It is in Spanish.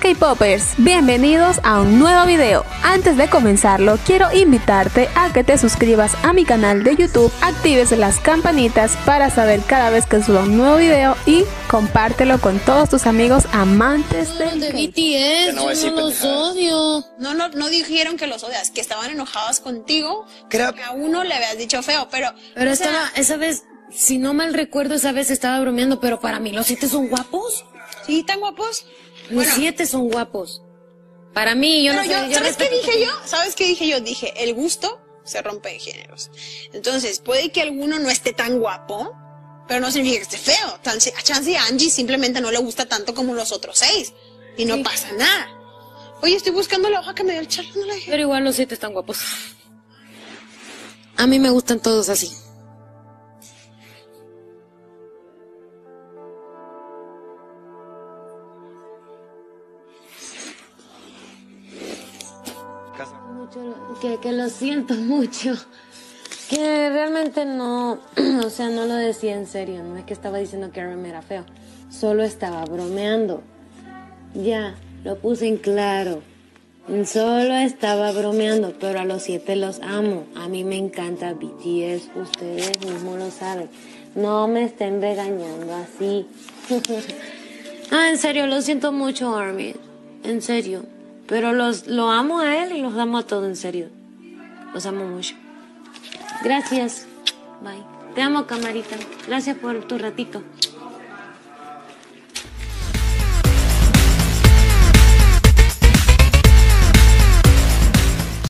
K-Popers, bienvenidos a un nuevo video. Antes de comenzarlo, quiero invitarte a que te suscribas a mi canal de YouTube, actives las campanitas para saber cada vez que suba un nuevo video y compártelo con todos tus amigos amantes de BTS. Yo no los odio. No dijeron que los odias, que estaban enojados contigo, que a uno le habías dicho feo, pero esa vez, si no mal recuerdo, esa vez estaba bromeando, pero para mí los 7 son guapos. ¿Sí, tan guapos? Los 7 son guapos. Para mí, yo no sé. ¿Sabes qué dije yo? ¿Sabes qué dije yo? Dije, el gusto se rompe de géneros. Entonces, puede que alguno no esté tan guapo, pero no significa que esté feo. A Chance y a Angie simplemente no le gusta tanto como los otros 6. Y no pasa nada. Oye, estoy buscando la hoja que me dio el Charlie, no la dejé. Pero igual los 7 están guapos. A mí me gustan todos así. Que lo siento mucho, que realmente no, o sea, no lo decía en serio, no es que estaba diciendo que RM era feo, solo estaba bromeando, ya, lo puse en claro, solo estaba bromeando, pero a los 7 los amo, a mí me encanta BTS, ustedes mismos lo saben, no me estén regañando así. En serio, lo siento mucho, Army, en serio. Pero lo amo a él y los amo a todos, en serio. Los amo mucho. Gracias. Bye. Te amo, camarita. Gracias por tu ratito.